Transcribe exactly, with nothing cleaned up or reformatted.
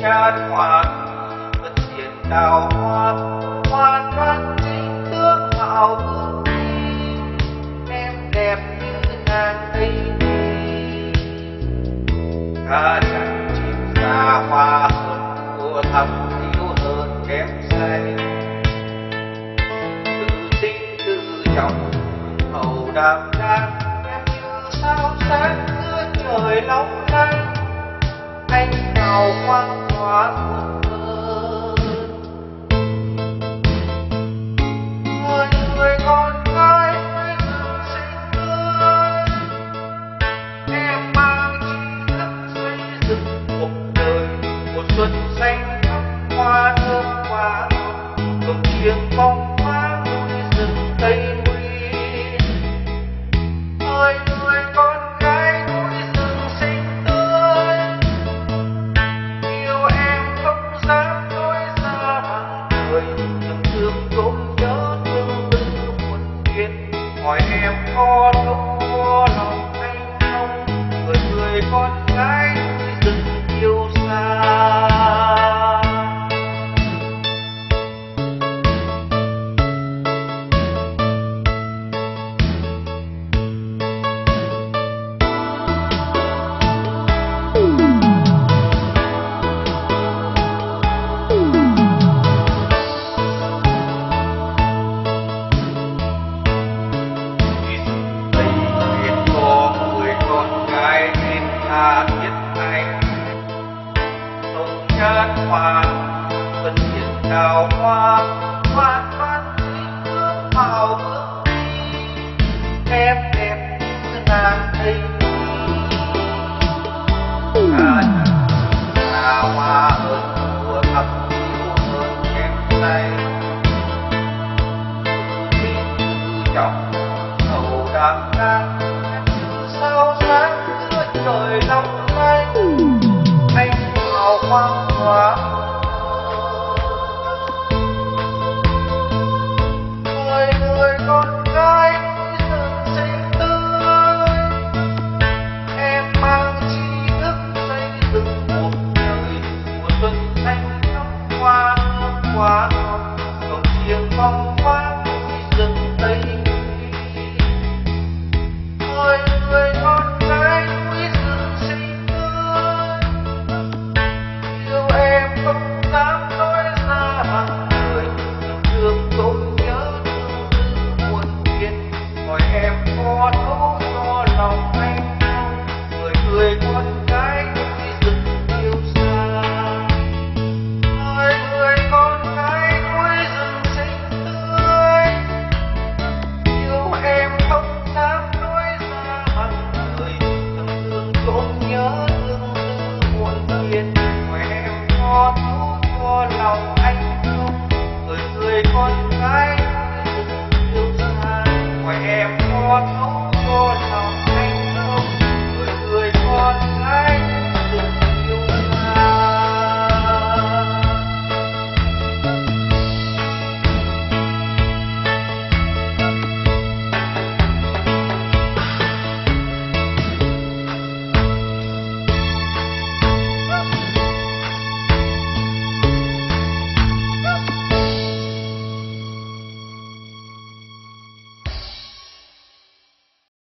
chan hòa vẫn diện đào hoa hoa thoát tình tướng mạo hương đi em đẹp như ngàn cây đi ca chẳng chim xa hoa hơn của thắm yêu hơn kém say tự tin tự trọng hầu đàm đang em như sao sáng giữa trời long lanh anh nào quang tỏa một cơn người người con gái với rừng xinh tươi em mang tri thức xây dựng cuộc đời một xuân xanh thắm hoa thơm hoa câu chuyện phong hoa núi rừng tây nguyên người người con gái núi rừng xinh tươi yêu em không dám nói ra bằng lời nhầm thương chốn nhớ thương tư muôn phiền hỏi em có đâu có lòng anh không người người con gái núi rừng yêu xa. Chan hòa vẫn diện đào hoa